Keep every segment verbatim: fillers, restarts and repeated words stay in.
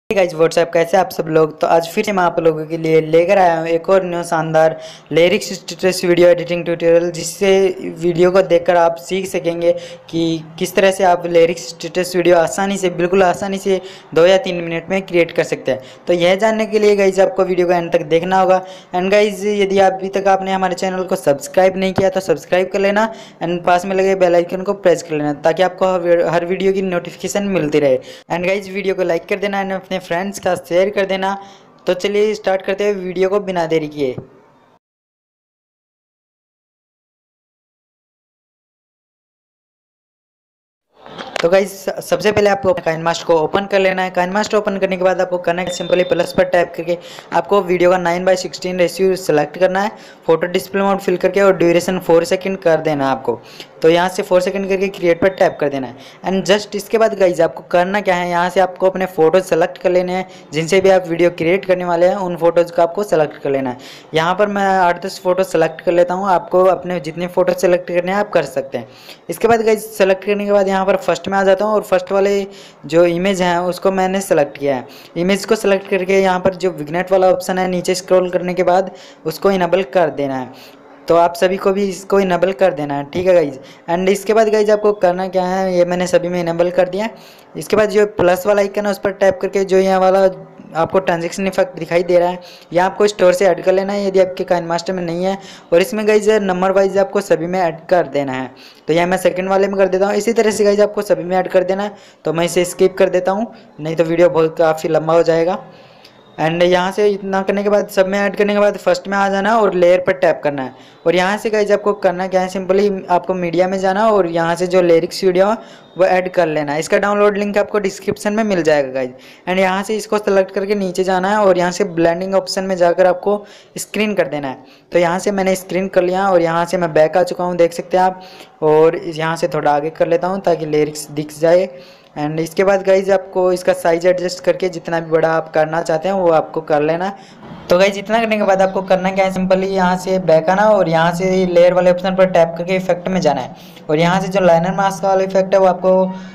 Guys WhatsApp कैसे आप सब लोग। तो आज फिर से मैं आप लोगों के लिए लेकर आया हूँ एक और न्यू शानदार lyrics status video editing tutorial, जिससे वीडियो को देखकर आप सीख सकेंगे कि किस तरह से आप लिरिक्स स्टेटस वीडियो आसानी से बिल्कुल आसानी से दो या तीन मिनट में क्रिएट कर सकते हैं। तो यह जानने के लिए गाइज आपको वीडियो को एंड तक देखना होगा। एंड गाइज यदि आप अभी तक आपने हमारे चैनल को सब्सक्राइब नहीं किया तो सब्सक्राइब कर लेना एंड पास में लगे बेल आइकन को प्रेस कर लेना, ताकि आपको हर वीडियो की नोटिफिकेशन मिलती रहे। एंड गाइज वीडियो को लाइक कर देना एंड अपने फ्रेंड्स का शेयर कर देना। तो चलिए स्टार्ट करते हैं वीडियो को बिना देरी किए। तो गाइज सबसे पहले आपको काइनमास्टर को ओपन कर लेना है। काइनमास्टर ओपन करने के बाद आपको करना है सिंपली प्लस पर टैप करके आपको वीडियो का nine by sixteen ratio select करना है, फोटो डिस्प्ले मोड फिल करके और ड्यूरेशन फोर सेकंड कर देना है आपको। तो यहाँ से फोर सेकंड करके क्रिएट पर टैप कर देना है। एंड जस्ट इसके बाद गाइज आपको करना क्या है, यहाँ से आपको अपने फोटोज सेलेक्ट कर लेने हैं जिनसे भी आप वीडियो क्रिएट करने वाले हैं, उन फोटोज़ को आपको सेलेक्ट कर लेना है। यहाँ पर मैं आठ दस फोटो सेलेक्ट कर लेता हूँ, आपको अपने जितने फोटो सेलेक्ट करने हैं आप कर सकते हैं। इसके बाद गाइज सेलेक्ट करने के बाद यहाँ पर फर्स्ट में आ जाता हूँ और फर्स्ट वाले जो इमेज है उसको मैंने सेलेक्ट किया है। इमेज को सेलेक्ट करके यहाँ पर जो विग्नेट वाला ऑप्शन है नीचे स्क्रॉल करने के बाद उसको इनेबल कर देना है। तो आप सभी को भी इसको इनेबल कर देना है, ठीक है गाइज। एंड इसके बाद गाइज आपको करना क्या है, ये मैंने सभी में इनेबल कर दिया है। इसके बाद जो प्लस वाला आइकन है उस पर टैप करके जो यहाँ वाला आपको ट्रांजैक्शन इफेक्ट दिखाई दे रहा है, यह आपको स्टोर से ऐड कर लेना है यदि आपके काइनमास्टर में नहीं है। और इसमें गाइज नंबर वाइज आपको सभी में ऐड कर देना है। तो यहाँ मैं सेकंड वाले में कर देता हूँ। इसी तरह से गाइज आपको सभी में ऐड कर देना है। तो मैं इसे स्किप कर देता हूँ, नहीं तो वीडियो बहुत काफ़ी लंबा हो जाएगा। एंड यहाँ से इतना करने के बाद सब में ऐड करने के बाद फर्स्ट में आ जाना है और लेयर पर टैप करना है। और यहाँ से गाइज आपको करना क्या है, सिंपली आपको मीडिया में जाना है और यहाँ से जो लिरिक्स वीडियो है वो ऐड कर लेना है। इसका डाउनलोड लिंक आपको डिस्क्रिप्शन में मिल जाएगा गाइज। एंड यहाँ से इसको सेलेक्ट करके नीचे जाना है और यहाँ से ब्लेंडिंग ऑप्शन में जाकर आपको स्क्रीन कर देना है। तो यहाँ से मैंने स्क्रीन कर लिया और यहाँ से मैं बैक आ चुका हूँ, देख सकते हैं आप। और यहाँ से थोड़ा आगे कर लेता हूँ ताकि लिरिक्स दिख जाए। एंड इसके बाद गाइज आपको इसका साइज एडजस्ट करके जितना भी बड़ा आप करना चाहते हैं वो आपको कर लेना। तो गाइज इतना करने के बाद आपको करना क्या है, सिंपली यहाँ से बैक आना और यहाँ से लेयर वाले ऑप्शन पर टैप करके इफेक्ट में जाना है। और यहाँ से जो लाइनर मास्क वाला इफेक्ट है वो आपको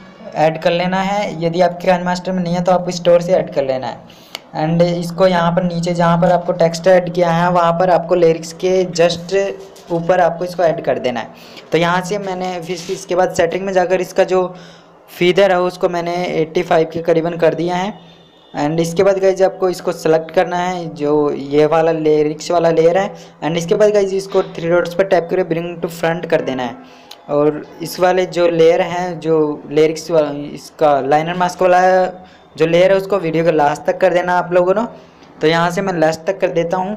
ऐड कर लेना है। यदि आपके काइनमास्टर में नहीं है तो आपको स्टोर से ऐड कर लेना है। एंड इसको यहाँ पर नीचे जहाँ पर आपको टेक्स्ट ऐड किया है वहाँ पर आपको लिरिक्स के जस्ट ऊपर आपको इसको ऐड कर देना है। तो यहाँ से मैंने फिर इसके बाद सेटिंग में जाकर इसका जो फीदर है उसको मैंने पचासी के करीबन कर दिया है। एंड इसके बाद गाइज आपको इसको सेलेक्ट करना है जो ये वाला लिरिक्स वाला लेयर है। एंड इसके बाद गाइज इसको थ्री डॉट्स पर टैप करके ब्रिंग टू फ्रंट कर देना है। और इस वाले जो लेयर है जो लिरिक्स वाला इसका लाइनर मास्क वाला जो लेयर है उसको वीडियो के लास्ट तक कर देना आप लोगों ने। तो यहाँ से मैं लास्ट तक कर देता हूँ,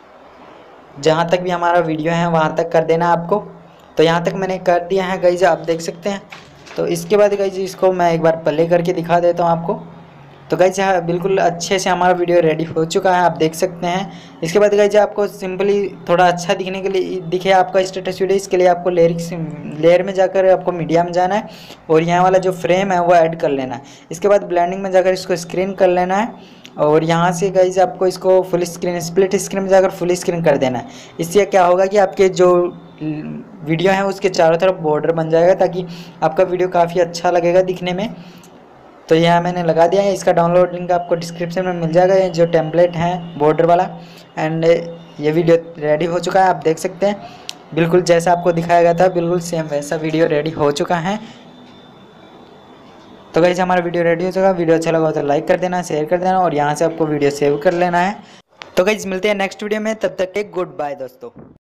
जहाँ तक भी हमारा वीडियो है वहाँ तक कर देना आपको। तो यहाँ तक मैंने कर दिया है गाइज, आप देख सकते हैं। तो इसके बाद गाइज इसको मैं एक बार प्ले करके दिखा देता हूँ आपको। तो गाइज यहाँ बिल्कुल अच्छे से हमारा वीडियो रेडी हो चुका है, आप देख सकते हैं। इसके बाद गाइज आपको सिंपली थोड़ा अच्छा दिखने के लिए दिखे आपका स्टेटस वीडियो, इसके लिए आपको लिरिक्स लेयर में जाकर आपको मीडिया में जाना है और यहाँ वाला जो फ्रेम है वो ऐड कर लेना है। इसके बाद ब्लेंडिंग में जाकर इसको स्क्रीन कर लेना है और यहाँ से गाइज आपको इसको फुल स्क्रीन स्प्लिट स्क्रीन में जाकर फुल स्क्रीन कर देना है। इससे क्या होगा कि आपके जो वीडियो है उसके चारों तरफ बॉर्डर बन जाएगा, ताकि आपका वीडियो काफ़ी अच्छा लगेगा दिखने में। तो यहाँ मैंने लगा दिया है, इसका डाउनलोड लिंक आपको डिस्क्रिप्शन में मिल जाएगा, ये जो टेम्पलेट है बॉर्डर वाला। एंड ये वीडियो रेडी हो चुका है, आप देख सकते हैं। बिल्कुल जैसा आपको दिखाया गया था बिल्कुल सेम वैसा वीडियो रेडी हो चुका है। तो गाइस हमारा वीडियो रेडी हो चुका है। वीडियो अच्छा लगा तो लाइक कर देना, शेयर कर देना और यहाँ से आपको वीडियो सेव कर लेना है। तो गाइस मिलते हैं नेक्स्ट वीडियो में, तब तक के गुड बाय दोस्तों।